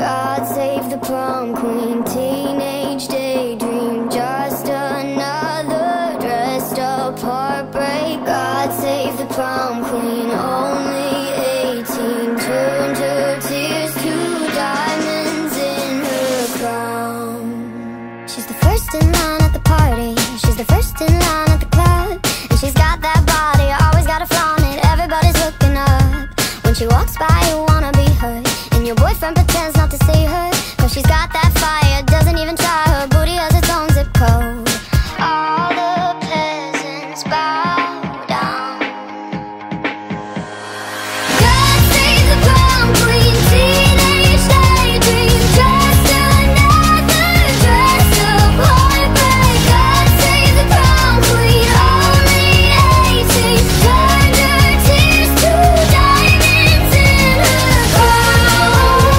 God save the prom queen, teenage daydream, just another dressed up heartbreak. God save the prom queen, only 18, turned her tears to diamonds in her crown. She's the first in line at the party, she's the first in line at the club, and she's got that body, always gotta flaunt it, everybody's looking up. When she walks by you wanna be her, and your boyfriend pretends not to see her, cause she's got that fire, doesn't even try, her booty has its own zip code. All the peasants bow down. God save the prom queen, teenage daydream, just another dressed up heartbreak. God save the prom queen, only 18, turned her tears to diamonds in her crown.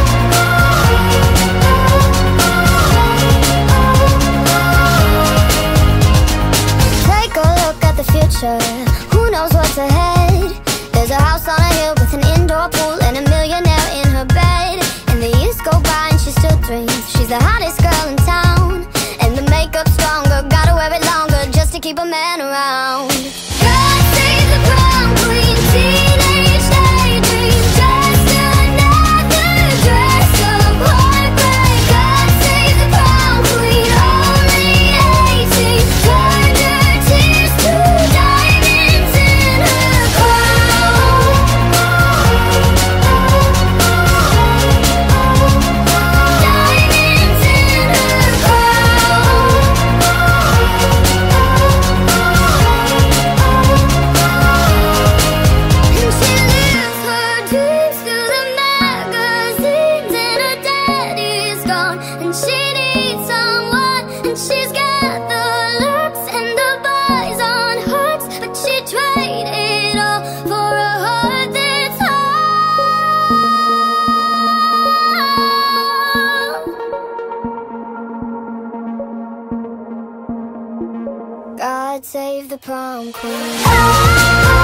Take a look at the future, who knows what's ahead? There's a house on a hill with an indoor pool and a millionaire in her bed. And the years go by and she still dreams she's the hottest girl in town. And the makeup's stronger, gotta wear it longer just to keep a man around. God save the prom queen, teenage daydream, just another dressed up heartbreak. God save the prom queen, only 18, turned her tears to diamonds in her crown. Diamonds in her crown. And she lives her dreams through the magazines, and her daddy's gone, and she needs someone, and she's got the looks and the boys on hooks, but she traded it all for a heart that's whole. God save the prom queen.